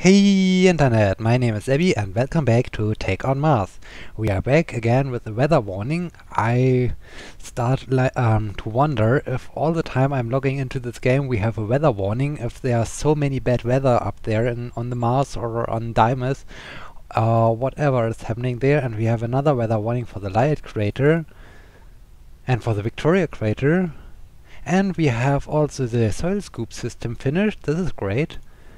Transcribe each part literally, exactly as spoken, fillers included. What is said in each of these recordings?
Hey Internet, my name is Abby and welcome back to Take on Mars. We are back again with the weather warning. I start li um, to wonder if all the time I'm logging into this game we have a weather warning, if there are so many bad weather up there in, on the Mars or on Deimos, or whatever is happening there. And we have another weather warning for the Lyot crater and for the Victoria crater. And we have also the soil scoop system finished. This is great.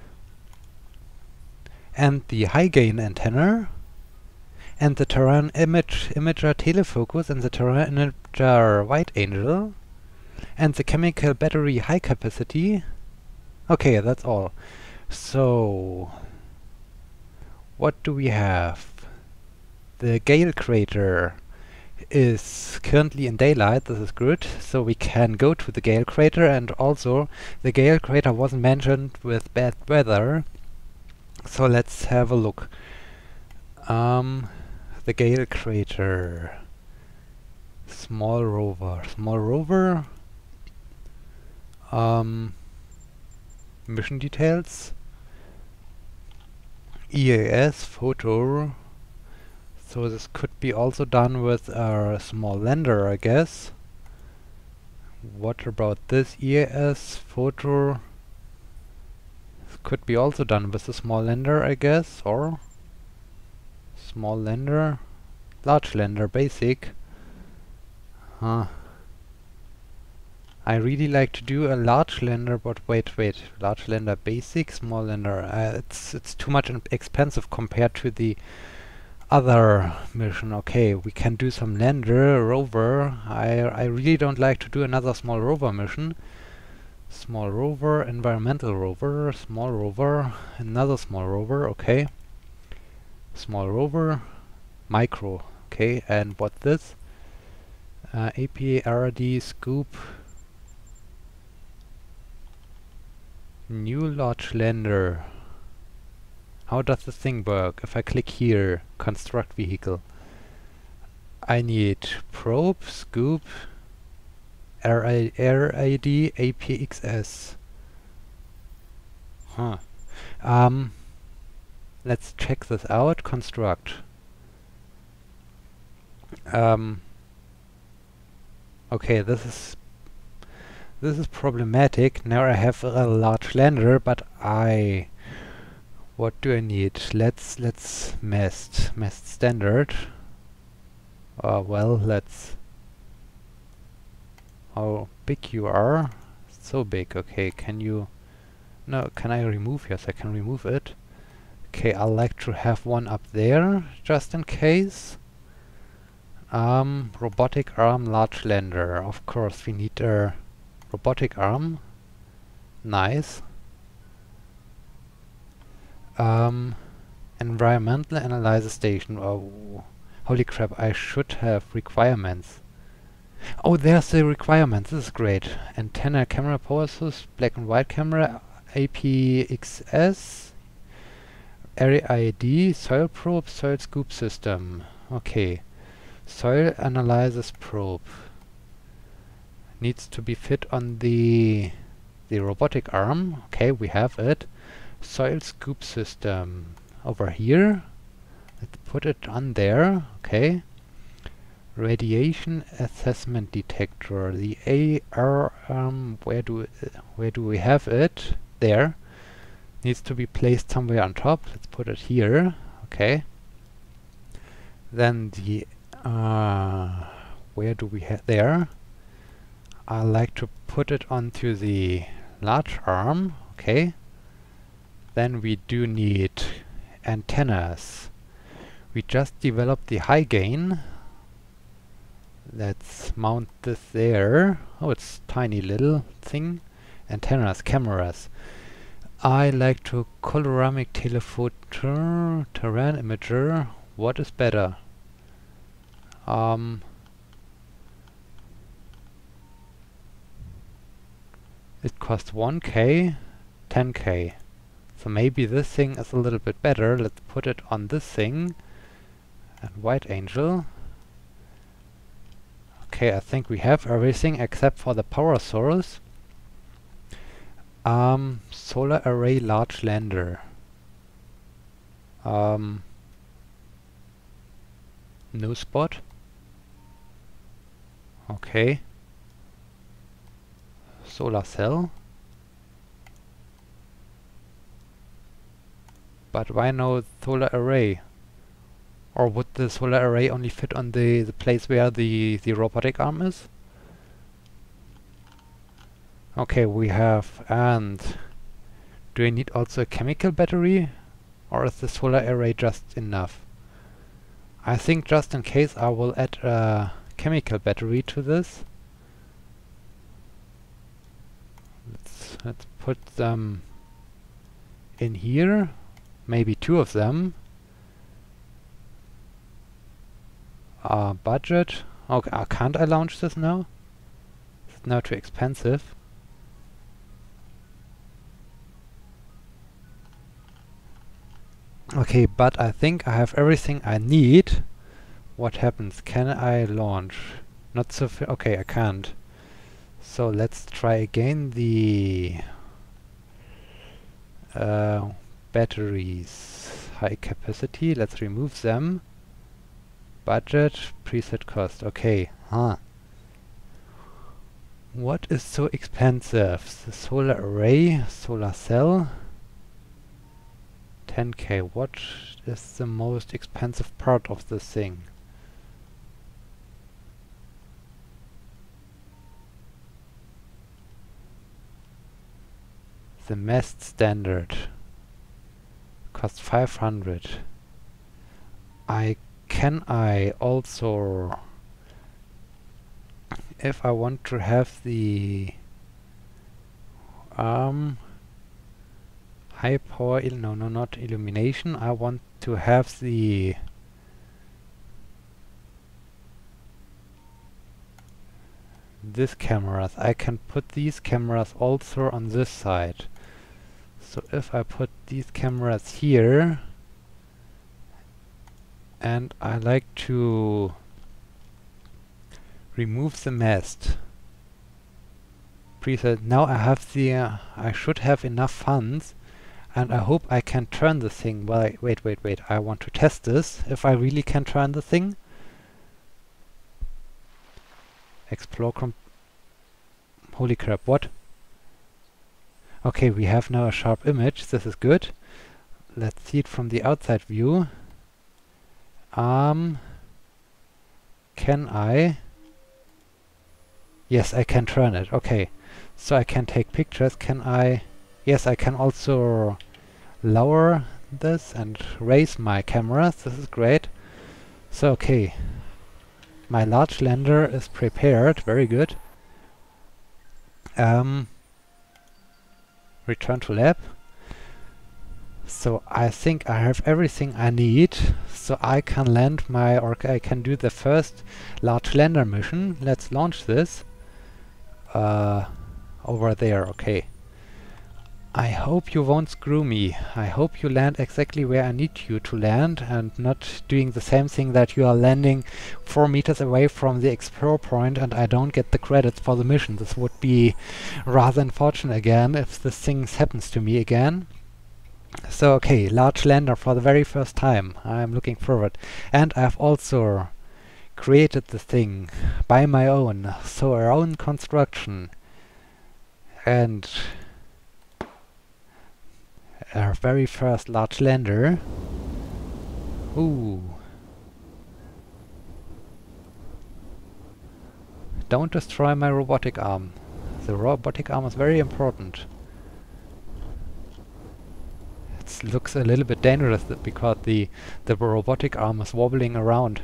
And the high gain antenna, and the terrain image imager telefocus, and the terrain imager white angel, and the chemical battery high capacity. Okay, that's all. So, what do we have? The Gale crater is currently in daylight. This is good, so we can go to the Gale crater, and also the Gale crater wasn't mentioned with bad weather. So let's have a look. Um, the Gale crater. Small rover. Small rover. Um, mission details. E A S photo. So this could be also done with a small lander, I guess. What about this E A S photo? Could be also done with a small lander, I guess, or small lander, large lander, basic. Huh. I really like to do a large lander, but wait, wait, large lander, basic, small lander. Uh, it's it's too much expensive compared to the other mission. Okay, we can do some lander, rover. I I really don't like to do another small rover mission. Small rover, environmental rover, small rover, another small rover, okay. Small rover, micro, okay, and what this? Uh, A P A R D scoop, new large lander. How does this thing work? If I click here, construct vehicle, I need probe, scoop, R I D A P X S. Huh. Um, let's check this out. Construct. Um, okay, this is this is problematic. Now I have a large lander, but I what do I need? Let's let's mest mest standard. Uh, well, let's. How big you are? So big. Okay, can you... No, can I remove? Yes, I can remove it. Okay, I like to have one up there, just in case. Um, robotic arm, large lander. Of course, we need a robotic arm. Nice. Um, environmental analyzer station. Oh, holy crap, I should have requirements. Oh, there's the requirements. This is great. Antenna, camera, power source, black and white camera, A P X S, area I D, soil probe, soil scoop system. Okay. Soil analysis probe. Needs to be fit on the the robotic arm. Okay, we have it. Soil scoop system. Over here. Let's put it on there. Okay. Radiation assessment detector, the A R, um, where do uh, where do we have it? There. Needs to be placed somewhere on top. Let's put it here. Okay. Then the uh, where do we have there? I like to put it onto the large arm. Okay. Then we do need antennas. We just developed the high gain. Let's mount this there. Oh, it's tiny little thing. Antennas, cameras. I like to coloramic telephoto, terrain imager. What is better? Um, it costs one K, ten K. So maybe this thing is a little bit better. Let's put it on this thing. And white angel. Okay, I think we have everything except for the power source. Um, solar array large lander. Um, no spot. Okay. Solar cell. But why no solar array? Or would the solar array only fit on the, the place where the, the robotic arm is? Okay, we have, and do I need also a chemical battery? Or is the solar array just enough? I think just in case I will add a chemical battery to this. Let's, let's put them in here. Maybe two of them. Uh, budget. Okay, uh, can't I launch this now? It's now too expensive. Okay, but I think I have everything I need. What happens? Can I launch? Not so fa- okay, I can't. So let's try again the uh, batteries. High capacity, let's remove them. Budget, preset cost, okay. Huh. What is so expensive? The solar array, solar cell. ten K, what is the most expensive part of this thing? The mast standard costs five hundred. I can I also, if I want to have the um high power, il no no not illumination, I want to have the this cameras. I can put these cameras also on this side. So if I put these cameras here, and I like to remove the mast. Preset. Now I have the, uh, I should have enough funds, and I hope I can turn the thing. Well, I, wait, wait, wait. I want to test this, if I really can turn the thing. Explore comp... Holy crap, what? Okay, we have now a sharp image. This is good. Let's see it from the outside view. Um, can I? Yes, I can turn it. Okay, so I can take pictures. Can I? Yes, I can also lower this and raise my cameras. This is great. So, okay, my large lander is prepared. Very good. Um, return to lab. So I think I have everything I need, so I can land my, or I can do the first large lander mission. Let's launch this. Uh, over there, okay. I hope you won't screw me. I hope you land exactly where I need you to land and not doing the same thing that you are landing four meters away from the explore point and I don't get the credits for the mission. This would be rather unfortunate again if this thing happens to me again. So okay, large lander for the very first time. I'm looking forward. And I've also created the thing by my own, so our own construction. And our very first large lander. Ooh. Don't destroy my robotic arm. The robotic arm is very important. It looks a little bit dangerous th because the, the robotic arm is wobbling around.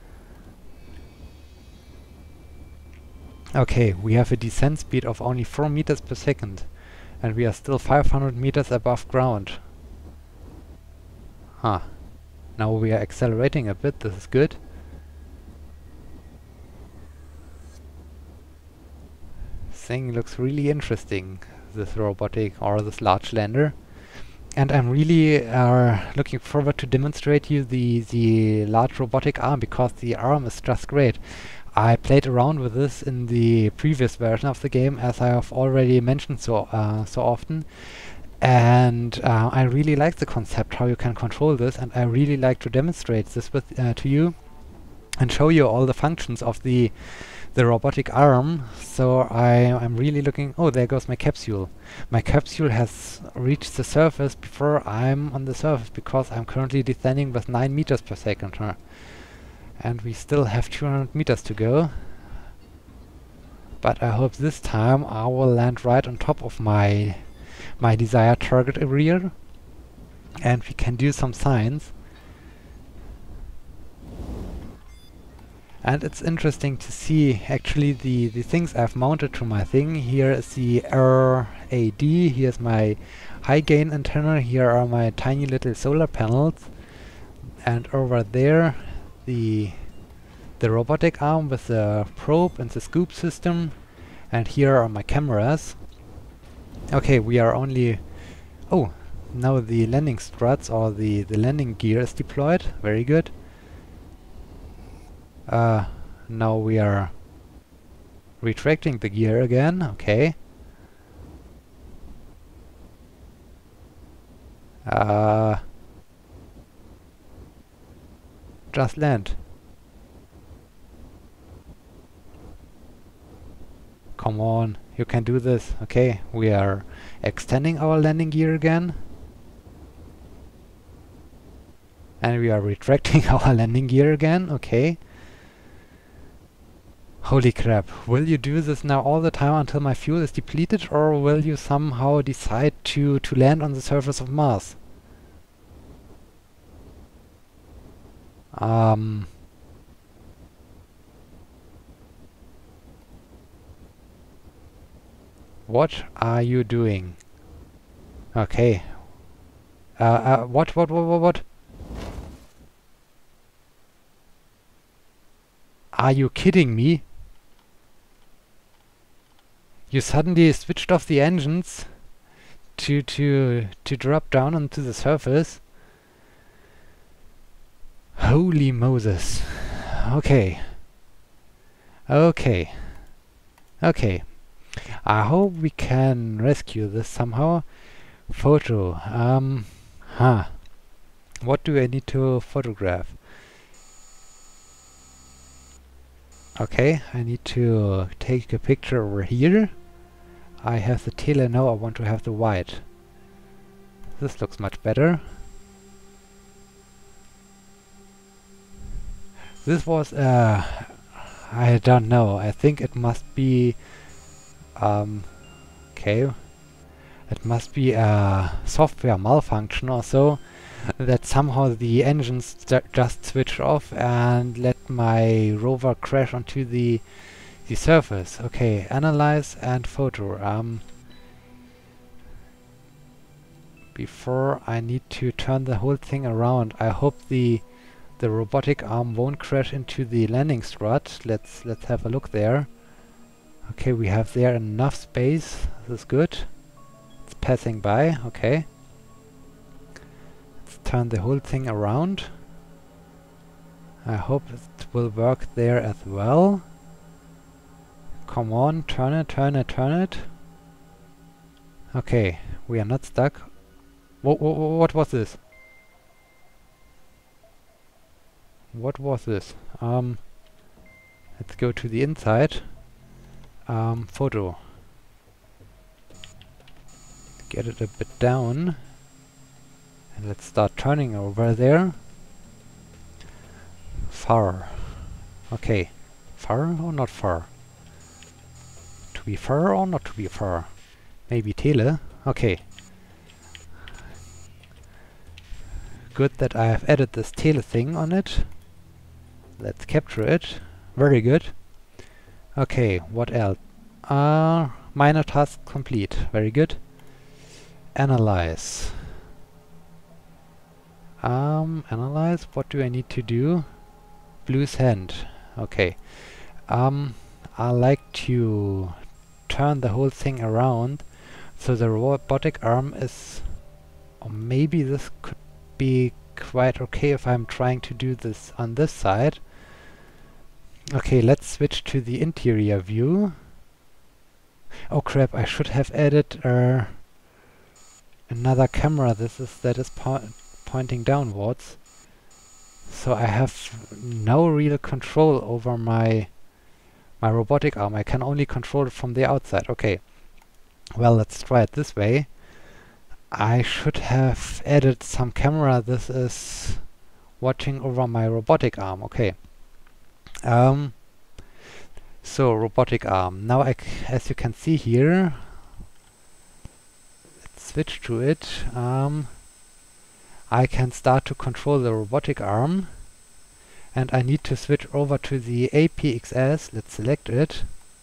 Okay, we have a descent speed of only four meters per second. And we are still five hundred meters above ground. Huh. Now we are accelerating a bit, this is good. Thing looks really interesting, this robotic or this large lander. And I'm really uh, looking forward to demonstrate you the, the large robotic arm, because the arm is just great. I played around with this in the previous version of the game, as I have already mentioned so uh, so often. And uh, I really like the concept how you can control this, and I really like to demonstrate this with uh, to you and show you all the functions of the the robotic arm. So I, I'm really looking... Oh, there goes my capsule. My capsule has reached the surface before I'm on the surface, because I'm currently descending with nine meters per second. Huh? And we still have two hundred meters to go. But I hope this time I will land right on top of my my desired target area, and we can do some science. And it's interesting to see actually the, the things I've mounted to my thing. Here is the R A D, here's my high gain antenna, here are my tiny little solar panels, and over there the the robotic arm with the probe and the scoop system, and here are my cameras. Okay, we are only... Oh, now the landing struts or the, the landing gear is deployed. Very good. Uh, now we are retracting the gear again. Okay. Uh, just land. Come on, you can do this. Okay, we are extending our landing gear again. And we are retracting our landing gear again. Okay. Holy crap. Will you do this now all the time until my fuel is depleted, or will you somehow decide to, to land on the surface of Mars? Um... What are you doing? Okay. Uh, uh, what, what, what, what, what? Are you kidding me? You suddenly switched off the engines to, to, to drop down onto the surface? Holy Moses. Okay. Okay. Okay. I hope we can rescue this somehow. Photo. Um, huh. What do I need to photograph? Okay, I need to take a picture over here. I have the tele now, I want to have the white. This looks much better. This was, uh, I don't know, I think it must be Um, okay, it must be a software malfunction or so, that somehow the engines just switch off and let my rover crash onto the the surface. Okay, analyze and photo. Um, before I need to turn the whole thing around, I hope the the robotic arm won't crash into the landing strut. Let's let's have a look there. Okay, we have there enough space. This is good. It's passing by. Okay. Let's turn the whole thing around. I hope it will work there as well. Come on, turn it, turn it, turn it. Okay, we are not stuck. Wh wh what was this? What was this? Um, let's go to the inside. Um, photo. Get it a bit down. And let's start turning over there. Far. Okay. Far or not far? To be far or not to be far? Maybe tele? Okay. Good that I have added this tele thing on it. Let's capture it. Very good. Okay, what else? Uh, minor task complete. Very good. Analyze. Um, analyze. What do I need to do? Blue sand. Okay. Um, I like to turn the whole thing around so the robotic arm is... Or maybe this could be quite okay if I'm trying to do this on this side. Okay, let's switch to the interior view. Oh crap, I should have added uh, another camera this is that is po pointing downwards. So I have no real control over my my robotic arm. I can only control it from the outside. Okay. Well, let's try it this way. I should have added some camera. This is watching over my robotic arm. Okay. Um, so, robotic arm. Now, I c as you can see here, let's switch to it. Um, I can start to control the robotic arm. And I need to switch over to the A P X S. Let's select it.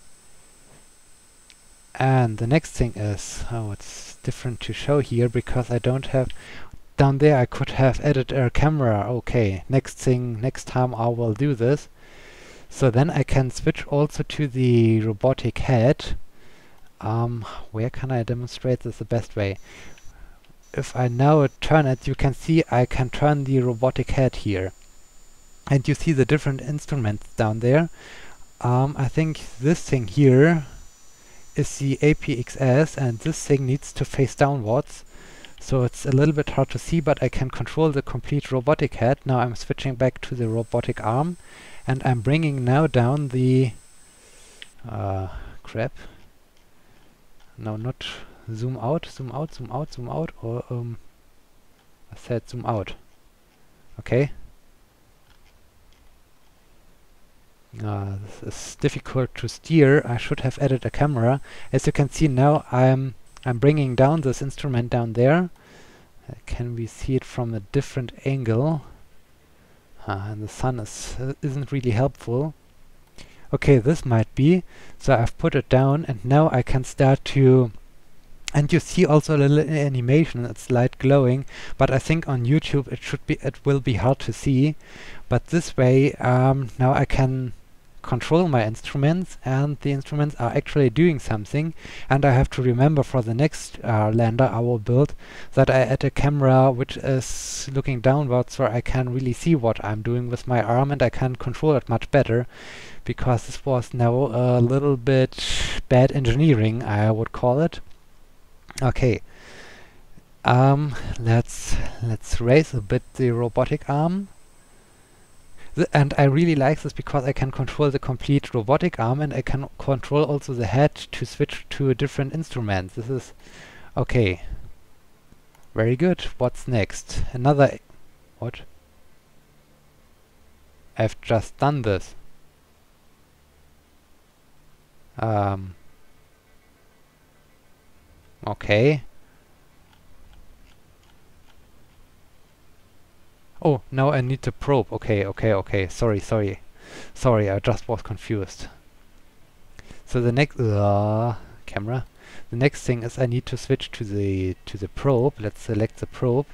And the next thing is, oh, it's different to show here because I don't have, down there I could have added a camera. Okay, next thing, next time I will do this. So then I can switch also to the robotic head. Um, where can I demonstrate this the best way? If I now turn it, you can see I can turn the robotic head here. And you see the different instruments down there. Um, I think this thing here is the A P X S, and this thing needs to face downwards. So it's a little bit hard to see, but I can control the complete robotic head. Now I'm switching back to the robotic arm, and I'm bringing now down the uh, crap. No, not zoom out, zoom out, zoom out, zoom out, or um, I said zoom out. Okay. Uh, this is difficult to steer. I should have added a camera. As you can see now, I'm I'm bringing down this instrument down there. Uh, can we see it from a different angle? Uh, and the sun is uh, isn't really helpful. Okay, this might be. So I've put it down, and now I can start to. And you see also a little animation. It's light glowing, but I think on YouTube it should be. It will be hard to see. But this way, um, now I can control my instruments, and the instruments are actually doing something. And I have to remember for the next uh, lander I will build that I add a camera which is looking downwards, so I can really see what I'm doing with my arm, and I can control it much better, because this was now a little bit bad engineering, I would call it. Okay, um, let's let's raise a bit the robotic arm. Th and I really like this because I can control the complete robotic arm, and I can control also the head to switch to a different instrument. This is okay. Very good. What's next? Another. What? I've just done this. Um. Okay. Oh, now I need to probe. Okay, okay, okay. Sorry, sorry. Sorry, I just was confused. So the next uh, camera. The next thing is I need to switch to the to the probe. Let's select the probe.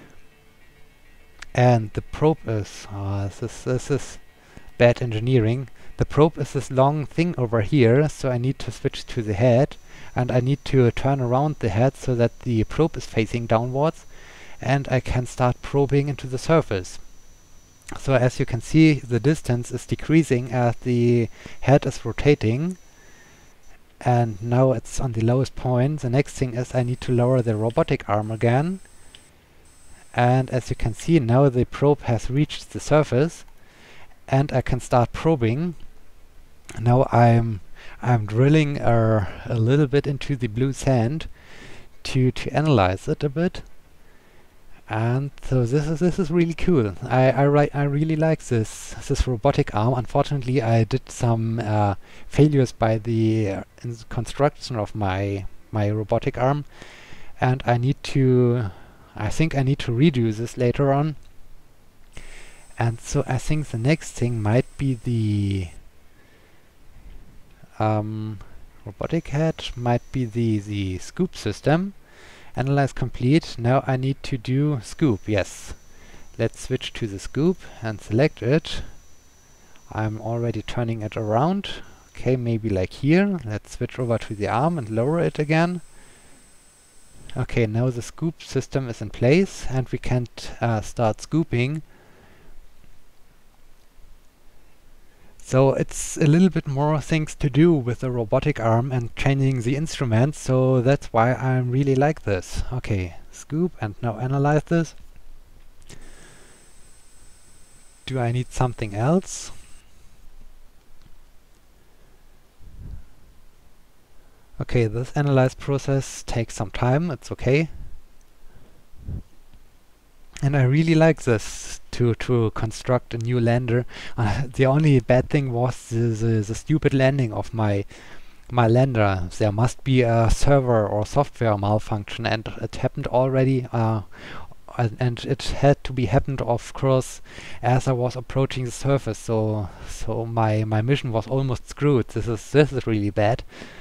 And the probe is uh, this is this is bad engineering. The probe is this long thing over here, so I need to switch to the head, and I need to turn around the head so that the probe is facing downwards, and I can start probing into the surface. So as you can see, the distance is decreasing as the head is rotating, and now it's on the lowest point. The next thing is I need to lower the robotic arm again, and as you can see now the probe has reached the surface, and I can start probing. Now I'm I'm drilling uh, a little bit into the blue sand to to analyze it a bit. And so this is this is really cool. I I, ri I really like this this robotic arm. Unfortunately, I did some uh, failures by the uh, in construction of my my robotic arm, and I need to. I think I need to redo this later on. And so I think the next thing might be the um, robotic head. Might be the the scoop system. Analyze complete. Now I need to do scoop. Yes. Let's switch to the scoop and select it. I'm already turning it around. Okay, maybe like here. Let's switch over to the arm and lower it again. Okay, now the scoop system is in place, and we can uh, start scooping. So it's a little bit more things to do with the robotic arm and changing the instrument, so that's why I really like this. Okay, Scoop, and now analyze this. Do I need something else? Okay, this analyze process takes some time, it's okay. And I really like this to to construct a new lander. Uh, the only bad thing was the, the, the stupid landing of my my lander. There must be a server or software malfunction, and it happened already. Uh, and it had to be happened, of course, as I was approaching the surface. So so my my mission was almost screwed. This is this is really bad.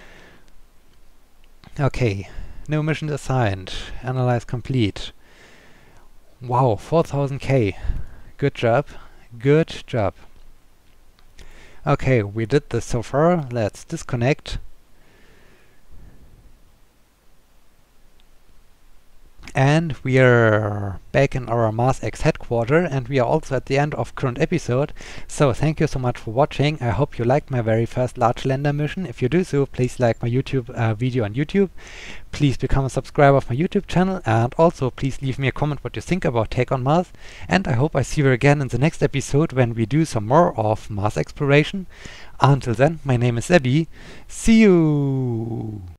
Okay, new mission assigned. Analyze complete. Wow, four thousand K. Good job. Good job. Okay, we did this so far. Let's disconnect. And we are back in our MarsX headquarters, and we are also at the end of current episode. So thank you so much for watching. I hope you liked my very first large lander mission. If you do so, please like my YouTube uh, video on YouTube. Please become a subscriber of my YouTube channel, and also please leave me a comment what you think about Take on Mars. And I hope I see you again in the next episode when we do some more of Mars exploration. Until then, my name is Abby. See you!